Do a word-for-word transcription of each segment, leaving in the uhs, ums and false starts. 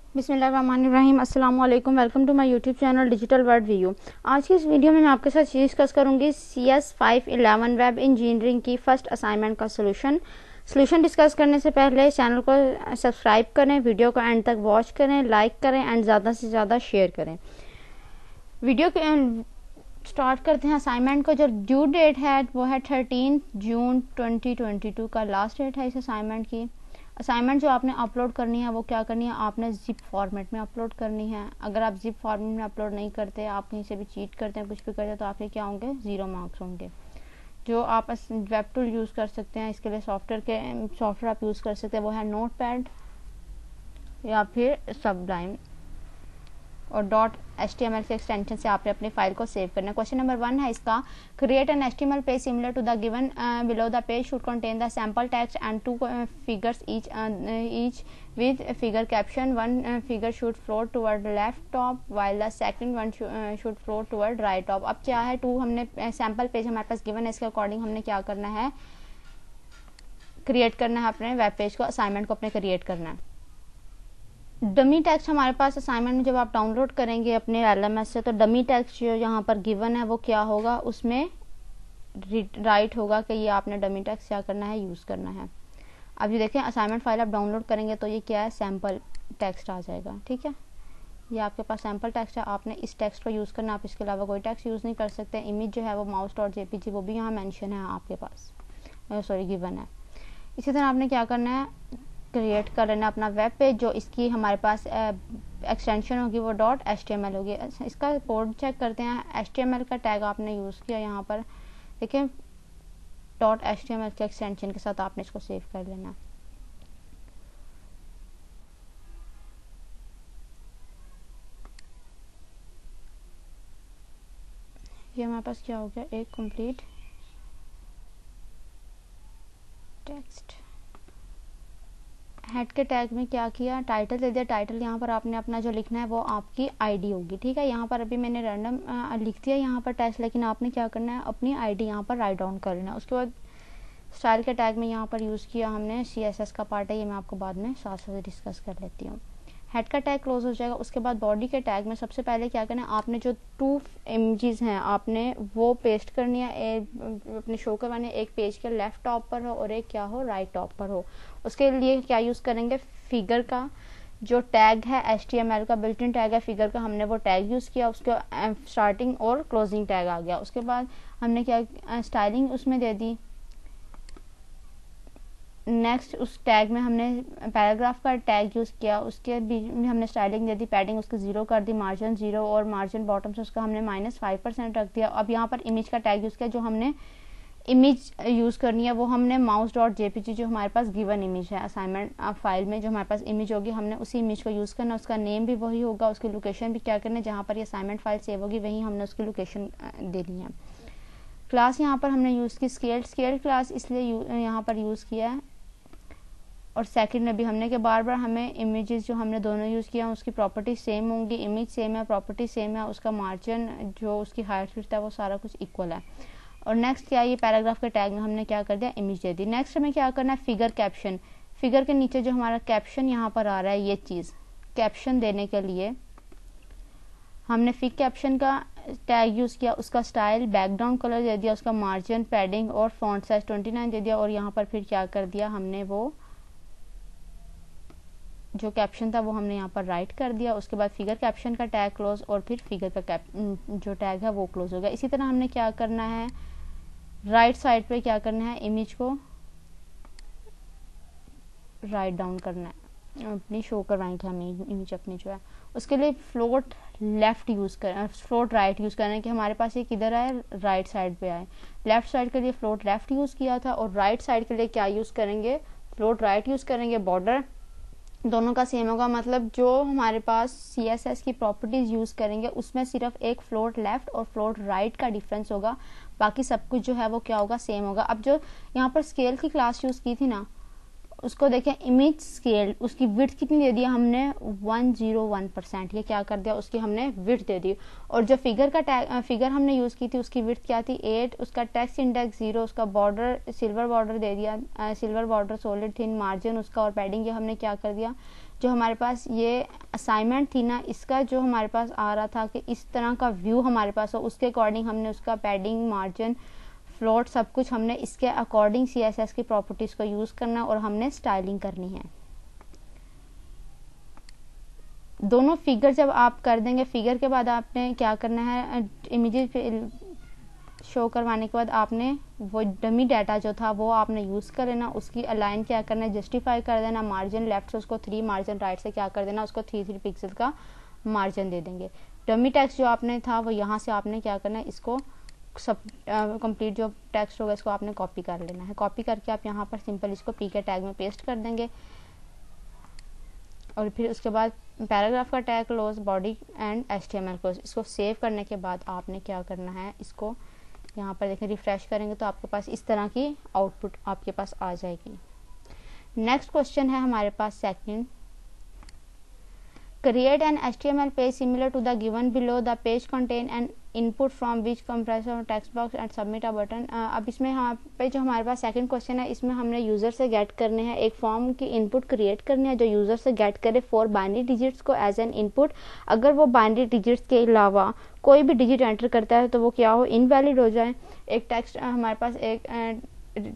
बिस्मिल्लाहिर्रहमानिर्रहीम। अस्सलाम वालेकुम। Welcome to my YouTube channel digital word view. आज की इस वीडियो में मैं आपके साथ डिस्कस करूंगी C S five eleven web engineering की फर्स्ट असाइनमेंट का सोल्यूशन। सोल्यूशन डिस्कस करने से पहले चैनल को सब्सक्राइब करें, वीडियो को एंड तक वॉच करें, लाइक करें एंड ज़्यादा से ज़्यादा शेयर करें। वीडियो के स्टार्ट करते हैं असाइनमेंट को। जो ड्यू डेट है वो है thirteen June twenty twenty two का लास्ट डेट है इस असाइनमेंट की। असाइनमेंट जो आपने अपलोड करनी है वो क्या करनी है, आपने जिप फॉर्मेट में अपलोड करनी है। अगर आप जिप फॉर्मेट में अपलोड नहीं करते, आप कहीं से भी चीट करते हैं, कुछ भी करते हैं, तो आपके क्या होंगे, ज़ीरो मार्क्स होंगे। जो आप वेब टूल यूज़ कर सकते हैं इसके लिए सॉफ्टवेयर के सॉफ्टवेयर आप यूज़ कर सकते हैं वो है नोट पैड या फिर सबलाइम और dot H T M L के एक्सटेंशन से आपने अपनी फाइल को सेव करना है। क्वेश्चन नंबर वन है इसका, create an H T M L page similar to the given below the page should contain the sample text and two figures each each with figure caption. One figure should float toward left top while the second one should float toward right top. अब क्या है, to हमने sample page हमारे पास given है, इसके according हमने क्या करना है, क्रिएट करना है अपने वेब पेज को, असाइनमेंट को अपने क्रिएट करना है। डमी टेक्स्ट हमारे पास असाइनमेंट में जब आप डाउनलोड करेंगे अपने एल एम एस से, तो डमी टेक्स्ट जो यहाँ पर गिवन है वो क्या होगा, उसमें राइट होगा कि ये आपने डमी टेक्स्ट क्या करना है, यूज़ करना है। अब ये देखें, असाइनमेंट फाइल आप डाउनलोड करेंगे तो ये क्या है, सैम्पल टेक्स्ट आ जाएगा। ठीक है, ये आपके पास सैम्पल टेक्स्ट है, आपने इस टेक्स्ट को यूज़ करना, आप इसके अलावा कोई टेक्स्ट यूज़ नहीं कर सकते। इमेज जो है वो mouse dot J P G वो भी यहाँ मैंशन है आपके पास, सॉरी गिवन है। इसी तरह आपने क्या करना है, क्रिएट कर लेना अपना वेब पेज। जो इसकी हमारे पास एक्सटेंशन होगी वो dot H T M L होगी। इसका कोड चेक करते हैं। एच टी एम एल का टैग आपने यूज़ किया यहाँ पर, देखें dot H T M L के एक्सटेंशन के साथ आपने इसको सेव कर लेना। ये हमारे पास क्या हो गया, एक कंप्लीट टेक्स्ट। हेड के टैग में क्या किया, टाइटल दे दिया। टाइटल यहाँ पर आपने अपना जो लिखना है वो आपकी आईडी होगी। ठीक है, यहाँ पर अभी मैंने रैंडम लिख दिया यहाँ पर टेक्स्ट, लेकिन आपने क्या करना है, अपनी आईडी यहाँ पर राइट डाउन कर लेना। उसके बाद स्टाइल के टैग में यहाँ पर यूज़ किया हमने सी एस एस का पार्ट है, ये मैं आपको बाद में साथ साथ डिस्कस कर लेती हूँ। हेड का टैग क्लोज हो जाएगा। उसके बाद बॉडी के टैग में सबसे पहले क्या करना है, आपने जो टू इमेजेस हैं आपने वो पेस्ट करनी है, अपने शो करवाने, एक पेज के लेफ्ट टॉप पर हो और एक क्या हो, राइट टॉप पर हो। उसके लिए क्या यूज़ करेंगे, फिगर का जो टैग है एच टी एम एल का बिल्ट इन टैग है फिगर का, हमने वो टैग यूज़ किया, उसके स्टार्टिंग और क्लोजिंग टैग आ गया। उसके बाद हमने क्या स्टाइलिंग उसमें दे दी। नेक्स्ट उस टैग में हमने पैराग्राफ का टैग यूज़ किया, उसके बीच में हमने स्टाइलिंग दे दी, पैडिंग उसकी ज़ीरो कर दी, मार्जिन ज़ीरो और मार्जिन बॉटम से उसका हमने माइनस फाइव परसेंट रख दिया। अब यहाँ पर इमेज का टैग यूज़ किया, जो हमने इमेज यूज़ करनी है वो हमने mouse dot J P G जो हमारे पास गिवन इमेज है असाइनमेंट फाइल में, जो हमारे पास इमेज होगी हमने उसी इमेज को यूज़ करना। उसका नेम भी वही होगा, उसकी लोकेशन भी क्या करना है, जहाँ पर ये असाइनमेंट फाइल सेव होगी वहीं हमने उसकी लोकेशन देनी है। क्लास यहाँ पर हमने यूज़ की स्केल स्केल क्लास, इसलिए यहाँ पर यूज़ किया है। और सेकंड में भी हमने कि बार बार हमें इमेजेस जो हमने दोनों यूज़ किया उसकी प्रॉपर्टी सेम होंगी, इमेज सेम है, प्रॉपर्टी सेम है, उसका मार्जिन जो उसकी हाइट फिट है वो सारा कुछ इक्वल है। और नेक्स्ट क्या, ये पैराग्राफ के टैग में हमने क्या कर दिया, इमेज दे दी। नेक्स्ट हमें क्या करना है, फिगर कैप्शन। फिगर के नीचे जो हमारा कैप्शन यहाँ पर आ रहा है, ये चीज़ कैप्शन देने के लिए हमने फिग कैप्शन का टैग यूज़ किया, उसका स्टाइल बैकग्राउंड कलर दे दिया, उसका मार्जिन, पैडिंग और फॉन्ट साइज ट्वेंटी नाइन दे दिया। और यहाँ पर फिर क्या कर दिया हमने, वो जो कैप्शन था वो हमने यहाँ पर राइट कर दिया। उसके बाद फिगर कैप्शन का टैग क्लोज और फिर फिगर का कैप जो टैग है वो क्लोज हो गया। इसी तरह हमने क्या करना है, राइट साइड पे क्या करना है, इमेज को राइट डाउन करना है, अपनी शो करवाएंगे हमें इमेज अपनी जो है। उसके लिए फ्लोट लेफ्ट यूज़ कर फ्लोट राइट यूज़ करना है कि हमारे पास ये किधर आए, राइट साइड पे आए। लेफ्ट साइड के लिए फ्लोट लेफ्ट यूज़ किया था और राइट साइड के लिए क्या यूज़ करेंगे, फ्लोट राइट यूज़ करेंगे। बॉर्डर दोनों का सेम होगा, मतलब जो हमारे पास सी एस एस की प्रॉपर्टीज यूज़ करेंगे उसमें सिर्फ एक फ्लोट लेफ्ट और फ्लोट राइट का डिफरेंस होगा, बाकी सब कुछ जो है वो क्या होगा, सेम होगा। अब जो यहाँ पर स्केल की क्लास यूज़ की थी ना, उसको देखें, इमेज स्केल उसकी विड्थ कितनी दे दिया हमने, वन जीरो वन परसेंट। ये क्या कर दिया, उसकी हमने विड्थ दे दी। और जो फिगर का टैग फिगर हमने यूज़ की थी उसकी विड्थ क्या थी, एट, उसका टेक्स्ट इंडेक्स जीरो, उसका बॉर्डर सिल्वर बॉर्डर दे दिया, silver border solid thin, margin उसका और पैडिंग ये हमने क्या कर दिया, जो हमारे पास ये असाइनमेंट थी ना, इसका जो हमारे पास आ रहा था कि इस तरह का व्यू हमारे पास हो, उसके अकॉर्डिंग हमने उसका पैडिंग, मार्जिन, फ्लोट सब कुछ हमने इसके अकॉर्डिंग सीएसएस की प्रॉपर्टीज को यूज करना और हमने स्टाइलिंग करनी है। दोनों फिगर जब आप कर देंगे, फिगर के बाद आपने क्या करना है, इमेजेस शो करवाने के बाद आपने वो डमी डाटा जो था वो आपने यूज़ कर लेना, उसकी अलाइन क्या करना है, जस्टिफाई कर देना, मार्जिन लेफ्ट से उसको थ्री, मार्जिन राइट से क्या कर देना, उसको थ्री थ्री पिक्सल का मार्जिन दे देंगे। डमी टेक्स्ट जो आपने था वो यहाँ से आपने क्या करना है, इसको सब कंप्लीट जो टेक्स्ट होगा इसको आपने कॉपी कर लेना है। कॉपी करके आप यहाँ पर सिंपल इसको पी के टैग में पेस्ट कर देंगे और फिर उसके बाद पैराग्राफ का tag close, body and HTML close. इसको सेव करने के बाद आपने क्या करना है, इसको यहाँ पर देखें रिफ्रेश करेंगे तो आपके पास इस तरह की आउटपुट आपके पास आ जाएगी। नेक्स्ट क्वेश्चन है हमारे पास second, create an HTML page similar to the given below, the page contain an input from which compressor text box and submit a button. अब इसमें यहाँ पे जो हमारे पास सेकंड क्वेश्चन है, इसमें हमने यूजर से गेट करने हैं, एक फॉर्म की इनपुट क्रिएट करनी है जो यूजर से गेट करे फोर बाइनरी डिजिट्स को एज एन इनपुट। अगर वो बाइनरी डिजिट्स के अलावा कोई भी डिजिट एंटर करता है तो वो क्या हो, इनवैलिड हो जाए। एक टेक्स्ट हमारे पास एक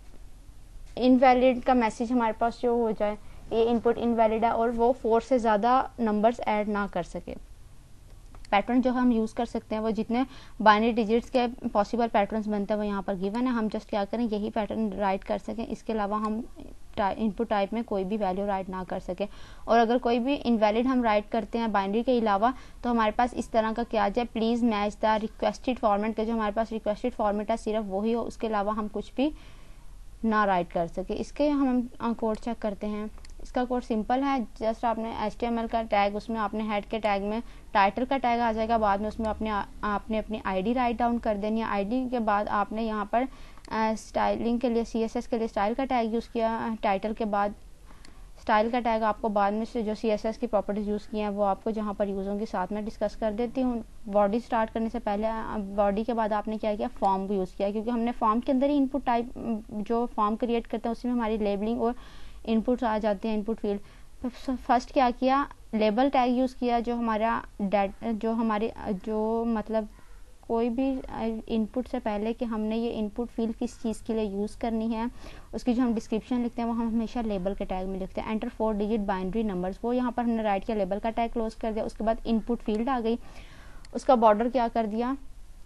इनवैलिड का मैसेज हमारे पास जो हो जाए, ये इनपुट इनवैलिड है और वो फोर से ज़्यादा नंबर्स ऐड ना कर सके। पैटर्न जो हम यूज़ कर सकते हैं वो जितने बाइनरी डिजिट्स के पॉसिबल पैटर्न्स बनते हैं वो यहाँ पर गिवन है, हम जस्ट क्या करें यही पैटर्न राइट कर सकें, इसके अलावा हम इनपुट टाइप में कोई भी वैल्यू राइट ना कर सके। और अगर कोई भी इनवैलिड हम राइट करते हैं बाइनरी के अलावा तो हमारे पास इस तरह का क्या जाए, please match the requested format के जो हमारे पास रिक्वेस्टेड फॉर्मेट है सिर्फ वही हो, उसके अलावा हम कुछ भी ना राइट कर सके। इसके हम कोड चेक करते हैं। इसका कोड सिंपल है, जस्ट आपने एच टी एम एल का टैग, उसमें आपने हेड के टैग में टाइटल का टैग आ जाएगा, बाद में उसमें अपने आपने अपनी आईडी राइट डाउन कर देनी है। आईडी के बाद आपने यहाँ पर स्टाइलिंग के लिए सीएसएस के लिए स्टाइल का टैग यूज़ किया, टाइटल के बाद स्टाइल का टैग आपको बाद में से जो सीएसएस की प्रॉपर्टीज यूज़ की हैं वो आपको जहाँ पर यूज़ होंगी साथ में डिस्कस कर देती हूँ। बॉडी स्टार्ट करने से पहले बॉडी के बाद आपने क्या किया, फॉर्म को यूज़ किया, क्योंकि हमने फॉर्म के अंदर ही इनपुट टाइप जो फॉर्म क्रिएट करते हैं उसी में हमारी लेबलिंग और इनपुट्स आ जाते हैं, इनपुट फील्ड। फर्स्ट क्या किया, लेबल टैग यूज़ किया जो हमारा डेट जो हमारी जो मतलब कोई भी इनपुट से पहले कि हमने ये इनपुट फील्ड किस चीज़ के लिए यूज़ करनी है, उसकी जो हम डिस्क्रिप्शन लिखते हैं वो हम हमेशा लेबल के टैग में लिखते हैं। Enter four digit binary numbers, वो यहाँ पर हमने राइट किया, लेबल का टैग क्लोज कर दिया। उसके बाद इनपुट फील्ड आ गई, उसका बॉर्डर क्या कर दिया,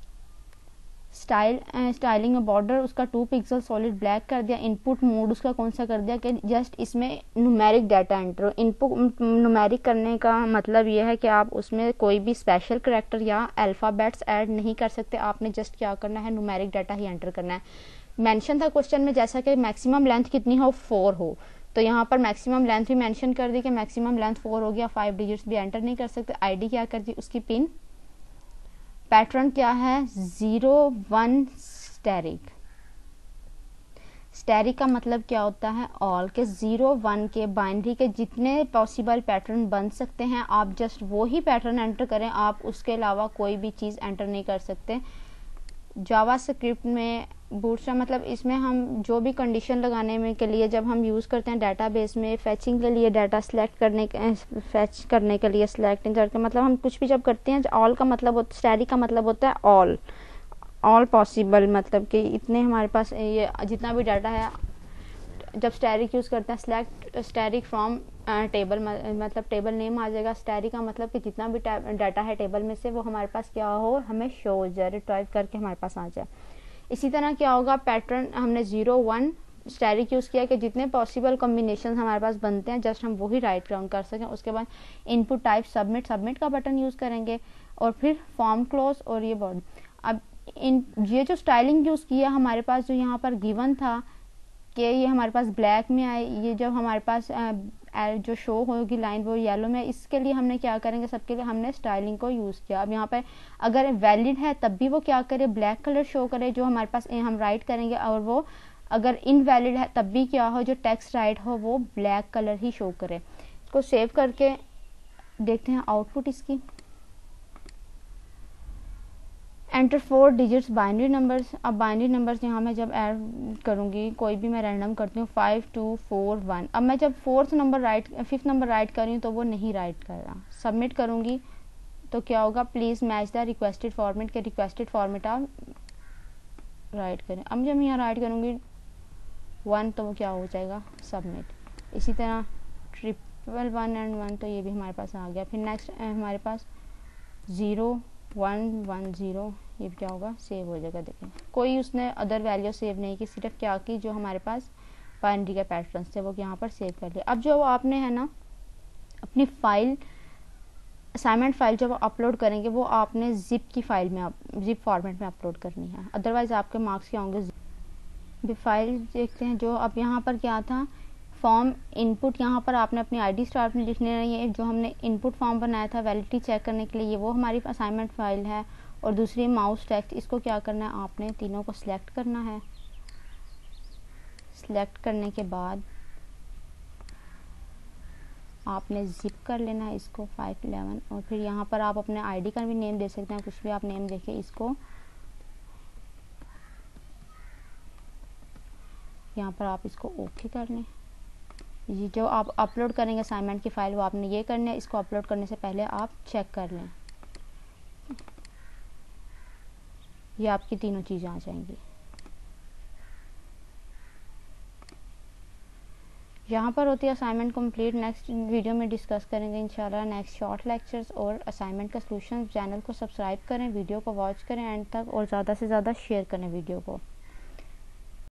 स्टाइल स्टाइलिंग में बॉर्डर उसका टू पिक्सल सॉलिड ब्लैक कर दिया। इनपुट मोड उसका कौन सा कर दिया कि जस्ट इसमें न्यूमेरिक डाटा एंटर हो। इनपुट न्यूमेरिक करने का मतलब ये है कि आप उसमें कोई भी स्पेशल करैक्टर या अल्फ़ाबेट्स ऐड नहीं कर सकते, आपने जस्ट क्या करना है, न्यूमेरिक डाटा ही एंटर करना है। मेंशन था क्वेश्चन में जैसा कि मैक्सिमम लेंथ कितनी हो, फोर हो, तो यहाँ पर मैक्सिमम लेंथ भी मेंशन कर दी कि मैक्सिमम लेंथ फोर हो गया, फाइव डिजिट्स भी एंटर नहीं कर सकते। आईडी क्या कर दी, उसकी पिन। पैटर्न क्या है, जीरो वन स्टैरिक। स्टैरिक का मतलब क्या होता है, ऑल के जीरो वन के बाइनरी के जितने पॉसिबल पैटर्न बन सकते हैं आप जस्ट वो ही पैटर्न एंटर करें, आप उसके अलावा कोई भी चीज़ एंटर नहीं कर सकते। जावा स्क्रिप्ट में बूटस्ट्रैप मतलब इसमें हम जो भी कंडीशन लगाने में के लिए जब हम यूज़ करते हैं डाटाबेस में फैचिंग के लिए, डाटा सिलेक्ट करने के फैच करने के लिए सिलेक्टिंग करके मतलब हम कुछ भी जब करते हैं, ऑल का मतलब होता है, स्टैरिक का मतलब होता है ऑल ऑल पॉसिबल, मतलब कि इतने हमारे पास ये जितना भी डाटा है। जब स्टैरिक यूज़ करते हैं, सिलेक्ट स्टैरिक फ्रॉम टेबल मतलब टेबल नेम आ जाएगा। स्टैरिक का मतलब कि जितना भी डाटा है टेबल में से वो हमारे पास क्या हो, हमें शो हो जाए, रिट्राइव करके हमारे पास आ जाए। इसी तरह क्या होगा, पैटर्न हमने जीरो वन स्टैरिक यूज़ किया कि जितने पॉसिबल कॉम्बिनेशन हमारे पास बनते हैं जस्ट हम वही राइट डाउन कर सकें। उसके बाद इनपुट टाइप सबमिट, सबमिट का बटन यूज़ करेंगे और फिर फॉर्म क्लोज और ये बॉडी। अब इन ये जो स्टाइलिंग यूज़ किया हमारे पास जो यहाँ पर गिवन था कि ये हमारे पास ब्लैक में आए, ये जब हमारे पास जो शो होगी लाइन वो येलो में, इसके लिए हमने क्या करेंगे, सबके लिए हमने स्टाइलिंग को यूज़ किया। अब यहाँ पे अगर वैलिड है तब भी वो क्या करे, ब्लैक कलर शो करे जो हमारे पास हम राइट करेंगे, और वो अगर इनवैलिड है तब भी क्या हो, जो टेक्स्ट राइट हो वो ब्लैक कलर ही शो करे। इसको सेव करके देखते हैं आउटपुट इसकी। Enter four digits binary numbers. अब बाइनरी नंबर्स यहाँ मैं जब ऐड करूँगी, कोई भी मैं रैंडम करती हूँ, फाइव टू फोर वन। अब मैं जब fourth number write fifth number write कर रही हूँ तो वो नहीं राइट कर रहा। सबमिट करूँगी तो क्या होगा, please match the requested format के रिक्वेस्टेड फॉर्मेट आप राइट करें। अब जब मैं यहाँ राइट करूँगी वन तो वो क्या हो जाएगा, सबमिट। इसी तरह ट्रिपल वन एंड वन तो ये भी हमारे पास आ गया। फिर नेक्स्ट हमारे पास ज़ीरो वन वन ज़ीरो, ये भी क्या होगा, सेव हो जाएगा। देखें कोई उसने अदर वैल्यू सेव नहीं की, सिर्फ क्या की, जो हमारे पास बाइनरी के पैटर्न्स थे वो यहाँ पर सेव कर लिए। अब जो आपने है ना अपनी फाइल असाइनमेंट फाइल जब अपलोड करेंगे वो आपने जिप की फाइल में जिप फॉर्मेट में अपलोड करनी है, अदरवाइज आपके मार्क्स क्या होंगे। फाइल देखते हैं जो अब यहाँ पर क्या था, फॉर्म इनपुट। यहाँ पर आपने अपनी आईडी स्टार्ट में लिखने रही है। जो हमने इनपुट फॉर्म बनाया था वैलिडिटी चेक करने के लिए, वो हमारी असाइनमेंट फाइल है। और दूसरी माउस टेक्स्ट, इसको क्या करना है, आपने तीनों को सिलेक्ट करना है। सिलेक्ट करने के बाद आपने जिप कर लेना है इसको फाइव इलेवन। और फिर यहाँ पर आप अपने आईडी का भी नेम दे सकते हैं, कुछ भी आप नेम देके इसको यहाँ पर आप इसको ओके कर लें। ये जो आप अपलोड करेंगे असाइनमेंट की फाइल वो आपने ये करना है। इसको अपलोड करने से पहले आप चेक कर लें, ये आपकी तीनों चीज़ें आ जाएंगी। यहाँ पर होती है असाइनमेंट कंप्लीट। नेक्स्ट वीडियो में डिस्कस करेंगे इंशाल्लाह नेक्स्ट शॉर्ट लेक्चर्स और असाइनमेंट का सॉल्यूशन। चैनल को सब्सक्राइब करें, वीडियो को वॉच करें एंड तक, और ज़्यादा से ज़्यादा शेयर करें वीडियो को।